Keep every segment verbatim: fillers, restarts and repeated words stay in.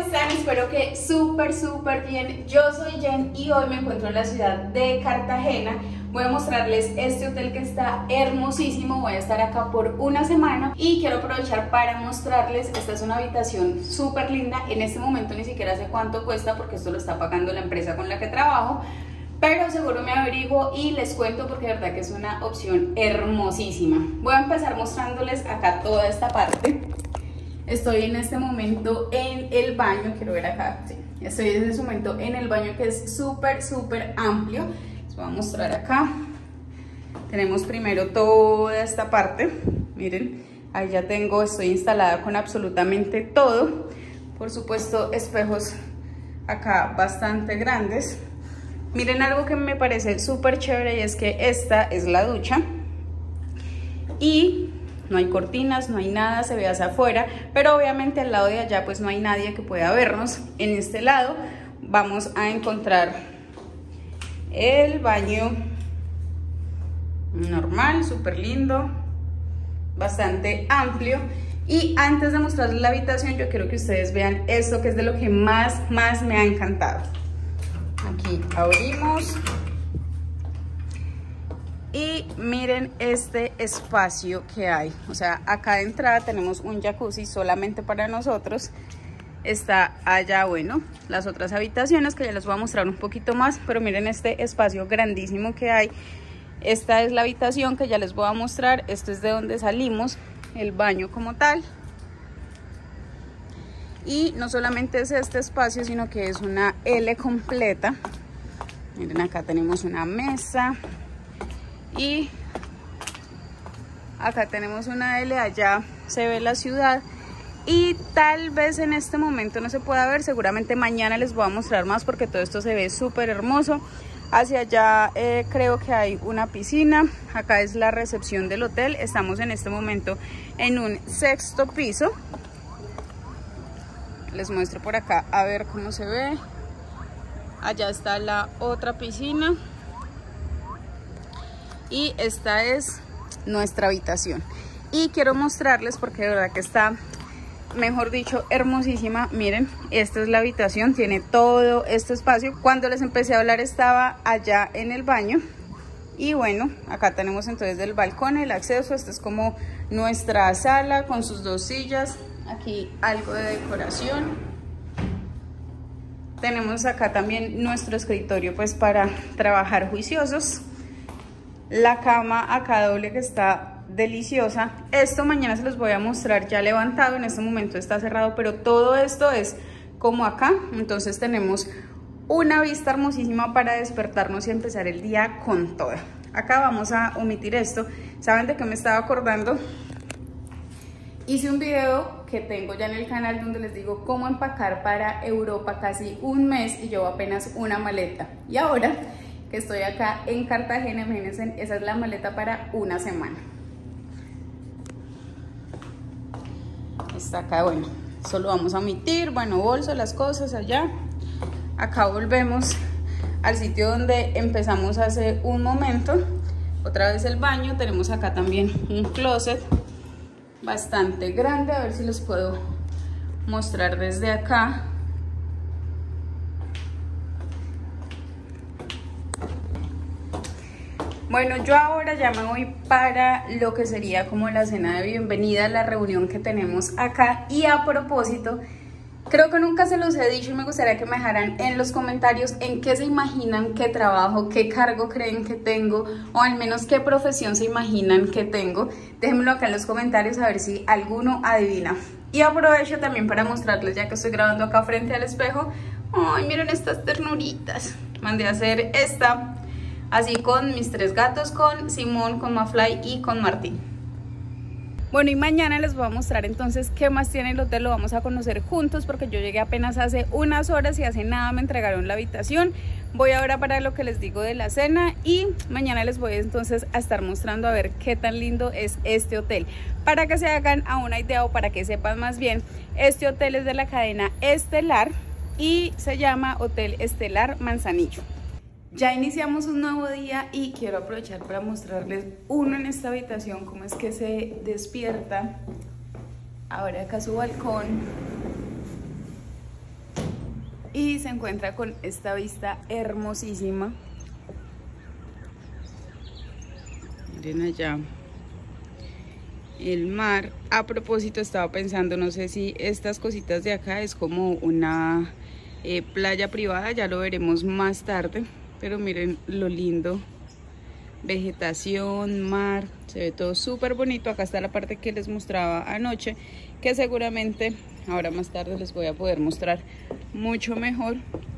están? Espero que súper súper bien. Yo soy Jen y hoy me encuentro en la ciudad de Cartagena. Voy a mostrarles este hotel que está hermosísimo. Voy a estar acá por una semana y quiero aprovechar para mostrarles. Esta es una habitación súper linda. En este momento ni siquiera sé cuánto cuesta porque esto lo está pagando la empresa con la que trabajo, pero seguro me averiguo y les cuento porque de verdad que es una opción hermosísima. Voy a empezar mostrándoles acá toda esta parte. Estoy en este momento en el baño, quiero ver acá, sí. Estoy en este momento en el baño que es súper súper amplio. Les voy a mostrar acá. Tenemos primero toda esta parte, miren, ahí ya tengo, estoy instalada con absolutamente todo. Por supuesto, espejos acá bastante grandes. Miren algo que me parece súper chévere y es que esta es la ducha y no hay cortinas, no hay nada, se ve hacia afuera, pero obviamente al lado de allá pues no hay nadie que pueda vernos. En este lado vamos a encontrar el baño normal, súper lindo, bastante amplio. Y antes de mostrarles la habitación, yo quiero que ustedes vean esto que es de lo que más, más me ha encantado. Aquí abrimos y miren este espacio que hay. O sea, acá de entrada tenemos un jacuzzi solamente para nosotros. Está allá, bueno, las otras habitaciones que ya les voy a mostrar un poquito más, pero miren este espacio grandísimo que hay. Esta es la habitación que ya les voy a mostrar. Esto es de donde salimos, el baño como tal. Y no solamente es este espacio, sino que es una L completa. Miren, acá tenemos una mesa y acá tenemos una L, allá se ve la ciudad y tal vez en este momento no se pueda ver, seguramente mañana les voy a mostrar más porque todo esto se ve súper hermoso. Hacia allá eh, creo que hay una piscina. Acá es la recepción del hotel. Estamos en este momento en un sexto piso. Les muestro por acá a ver cómo se ve. Allá está la otra piscina y esta es nuestra habitación. Y quiero mostrarles porque de verdad que está, mejor dicho, hermosísima. Miren, esta es la habitación, tiene todo este espacio. Cuando les empecé a hablar estaba allá en el baño. Y bueno, acá tenemos entonces del balcón el acceso. Esta es como nuestra sala con sus dos sillas. Aquí algo de decoración. Tenemos acá también nuestro escritorio pues para trabajar juiciosos. La cama acá doble que está deliciosa. Esto mañana se los voy a mostrar ya levantado. En este momento está cerrado, pero todo esto es como acá. Entonces tenemos una vista hermosísima para despertarnos y empezar el día con toda. Acá vamos a omitir esto. ¿Saben de qué me estaba acordando? Hice un video que tengo ya en el canal donde les digo cómo empacar para Europa casi un mes y llevo apenas una maleta. Y ahora que estoy acá en Cartagena, imagínense, esa es la maleta para una semana. Está acá, bueno, solo vamos a omitir, bueno, bolso, las cosas allá. Acá volvemos al sitio donde empezamos hace un momento. Otra vez el baño, tenemos acá también un closet bastante grande, a ver si les puedo mostrar desde acá. Bueno, yo ahora ya me voy para lo que sería como la cena de bienvenida, la reunión que tenemos acá. Y a propósito, creo que nunca se los he dicho y me gustaría que me dejaran en los comentarios en qué se imaginan que trabajo, qué cargo creen que tengo o al menos qué profesión se imaginan que tengo. Déjenmelo acá en los comentarios a ver si alguno adivina. Y aprovecho también para mostrarles, ya que estoy grabando acá frente al espejo, ay, miren estas ternuritas. Mandé a hacer esta así con mis tres gatos, con Simón, con Mafly y con Martín. Bueno, y mañana les voy a mostrar entonces qué más tiene el hotel, lo vamos a conocer juntos porque yo llegué apenas hace unas horas y hace nada me entregaron la habitación. Voy ahora para lo que les digo de la cena y mañana les voy entonces a estar mostrando a ver qué tan lindo es este hotel. Para que se hagan a una idea o para que sepan más bien, este hotel es de la cadena Estelar y se llama Hotel Estelar Manzanillo. Ya iniciamos un nuevo día y quiero aprovechar para mostrarles uno en esta habitación, cómo es que se despierta. Ahora acá su balcón. y se encuentra con esta vista hermosísima. Miren allá el mar. A propósito, estaba pensando, no sé si estas cositas de acá es como una eh, playa privada, ya lo veremos más tarde, pero miren lo lindo, vegetación, mar, se ve todo súper bonito. Acá está la parte que les mostraba anoche, que seguramente ahora más tarde les voy a poder mostrar mucho mejor.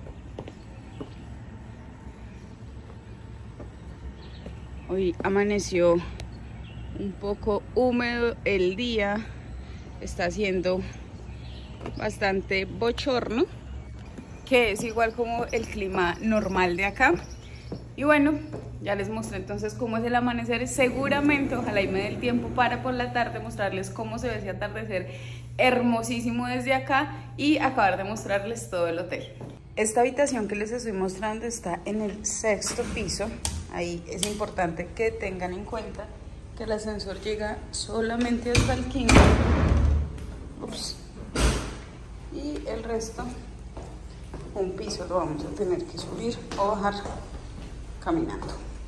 Hoy amaneció un poco húmedo el día, está haciendo bastante bochorno, que es igual como el clima normal de acá. Y bueno, ya les mostré entonces cómo es el amanecer. Seguramente, ojalá y me dé el tiempo para por la tarde mostrarles cómo se ve ese atardecer hermosísimo desde acá y acabar de mostrarles todo el hotel. Esta habitación que les estoy mostrando está en el sexto piso. Ahí es importante que tengan en cuenta que el ascensor llega solamente hasta el quinto. Ups. Y el resto, un piso lo vamos a tener que subir o bajar caminando.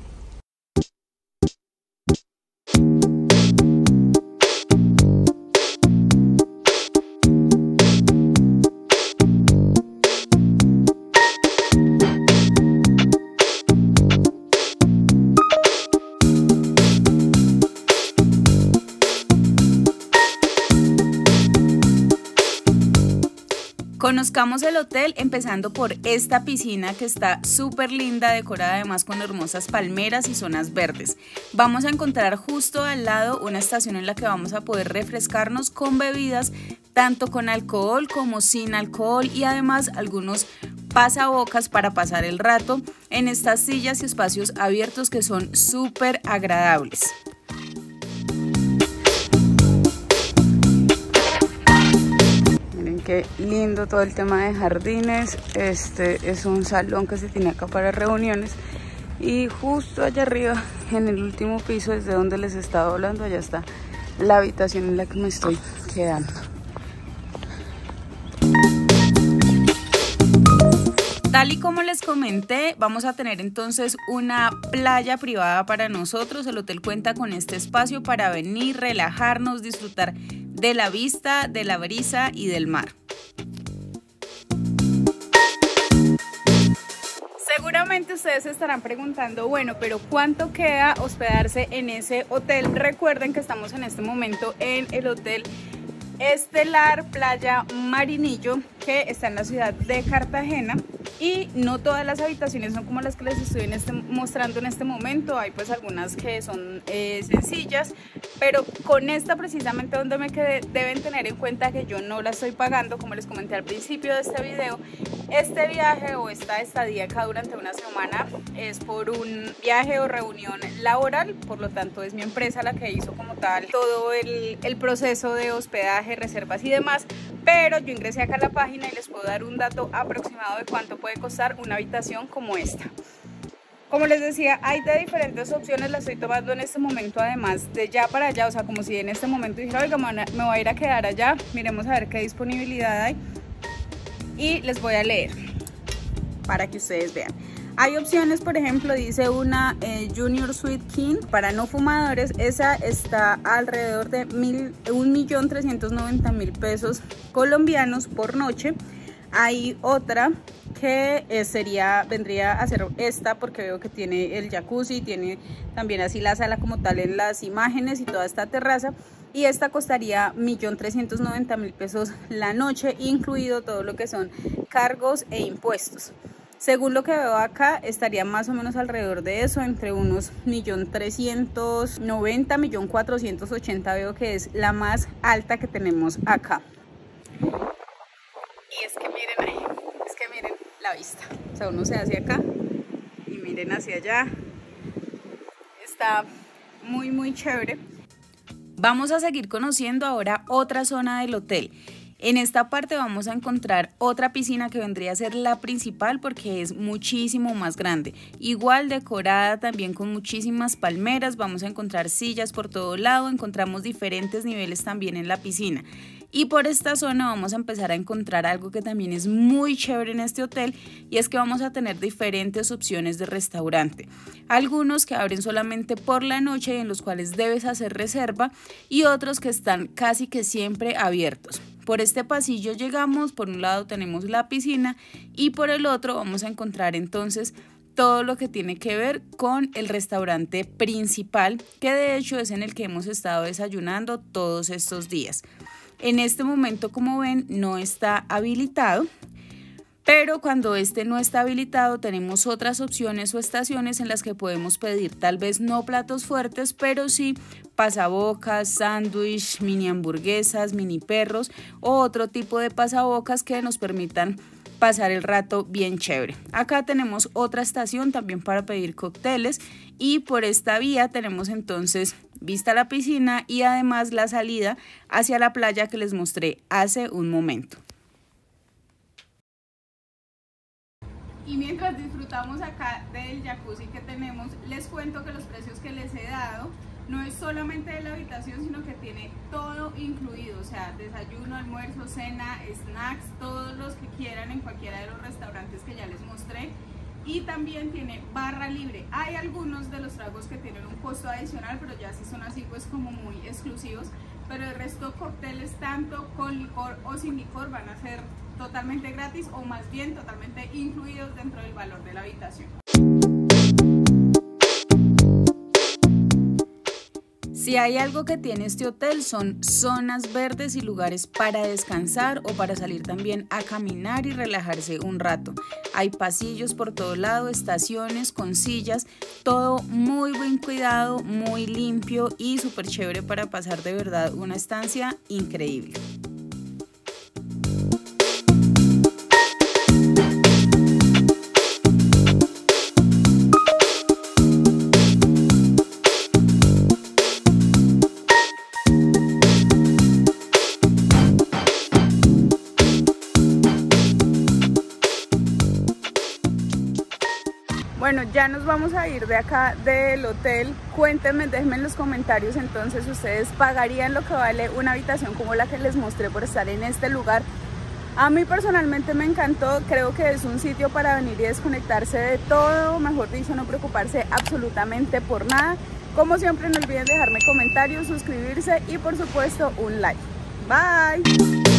Conozcamos el hotel empezando por esta piscina que está súper linda, decorada además con hermosas palmeras y zonas verdes. Vamos a encontrar justo al lado una estación en la que vamos a poder refrescarnos con bebidas, tanto con alcohol como sin alcohol, y además algunos pasabocas para pasar el rato en estas sillas y espacios abiertos que son súper agradables. Qué lindo todo el tema de jardines. Este es un salón que se tiene acá para reuniones, y justo allá arriba en el último piso, desde donde les estaba hablando, allá está la habitación en la que me estoy quedando. Tal y como les comenté, vamos a tener entonces una playa privada para nosotros. El hotel cuenta con este espacio para venir, relajarnos, disfrutar de la vista, de la brisa y del mar. Seguramente ustedes se estarán preguntando, bueno, pero ¿cuánto queda hospedarse en ese hotel? Recuerden que estamos en este momento en el Hotel Estelar Playa Marinillo, que está en la ciudad de Cartagena, y no todas las habitaciones son como las que les estoy en este, mostrando en este momento. Hay pues algunas que son eh, sencillas, pero con esta precisamente donde me quedé deben tener en cuenta que yo no la estoy pagando. Como les comenté al principio de este video, este viaje o esta estadía acá durante una semana es por un viaje o reunión laboral, por lo tanto es mi empresa la que hizo como tal todo el, el proceso de hospedaje, reservas y demás, pero yo ingresé acá a la página y les puedo dar un dato aproximado de cuánto puede costar una habitación como esta. Como les decía, hay de diferentes opciones, la estoy tomando en este momento además de ya para allá, o sea, como si en este momento dijera, oiga, me voy a ir a quedar allá, miremos a ver qué disponibilidad hay y les voy a leer para que ustedes vean. Hay opciones, por ejemplo, dice una eh, Junior Suite King para no fumadores. Esa está alrededor de un millón trescientos noventa mil pesos colombianos por noche. Hay otra que eh, sería, vendría a ser esta, porque veo que tiene el jacuzzi, tiene también así la sala como tal en las imágenes y toda esta terraza. Y esta costaría un millón trescientos noventa mil pesos la noche, incluido todo lo que son cargos e impuestos. Según lo que veo acá, estaría más o menos alrededor de eso, entre unos un millón trescientos noventa mil, un millón cuatrocientos ochenta mil, veo que es la más alta que tenemos acá. Y es que miren ahí, es que miren la vista. O sea, uno se hace acá y miren hacia allá. Está muy muy chévere. Vamos a seguir conociendo ahora otra zona del hotel. En esta parte vamos a encontrar otra piscina que vendría a ser la principal porque es muchísimo más grande. Igual decorada también con muchísimas palmeras, vamos a encontrar sillas por todo lado, encontramos diferentes niveles también en la piscina. Y por esta zona vamos a empezar a encontrar algo que también es muy chévere en este hotel y es que vamos a tener diferentes opciones de restaurante. Algunos que abren solamente por la noche y en los cuales debes hacer reserva y otros que están casi que siempre abiertos. Por este pasillo llegamos, por un lado tenemos la piscina y por el otro vamos a encontrar entonces todo lo que tiene que ver con el restaurante principal, que de hecho es en el que hemos estado desayunando todos estos días. En este momento, como ven, no está habilitado, pero cuando este no está habilitado tenemos otras opciones o estaciones en las que podemos pedir tal vez no platos fuertes, pero sí pasabocas, sándwich, mini hamburguesas, mini perros o otro tipo de pasabocas que nos permitan pasar el rato bien chévere. Acá tenemos otra estación también para pedir cócteles y por esta vía tenemos entonces vista a la piscina y además la salida hacia la playa que les mostré hace un momento. Y mientras disfrutamos acá del jacuzzi que tenemos, les cuento que los precios que les he dado no es solamente de la habitación, sino que tiene todo incluido, o sea, desayuno, almuerzo, cena, snacks, todos los que quieran en cualquiera de los restaurantes que ya les mostré. Y también tiene barra libre. Hay algunos de los tragos que tienen un costo adicional, pero ya si son así pues como muy exclusivos, pero el resto cócteles tanto con licor o sin licor van a ser totalmente gratis o más bien totalmente incluidos dentro del valor de la habitación. Si hay algo que tiene este hotel son zonas verdes y lugares para descansar o para salir también a caminar y relajarse un rato. Hay pasillos por todo lado, estaciones con sillas, todo muy buen cuidado, muy limpio y súper chévere para pasar de verdad una estancia increíble. Bueno, ya nos vamos a ir de acá del hotel. Cuéntenme, déjenme en los comentarios entonces, ¿ustedes pagarían lo que vale una habitación como la que les mostré por estar en este lugar? A mí personalmente me encantó, creo que es un sitio para venir y desconectarse de todo, mejor dicho, no preocuparse absolutamente por nada. Como siempre, no olviden dejarme comentarios, suscribirse y por supuesto un like. Bye.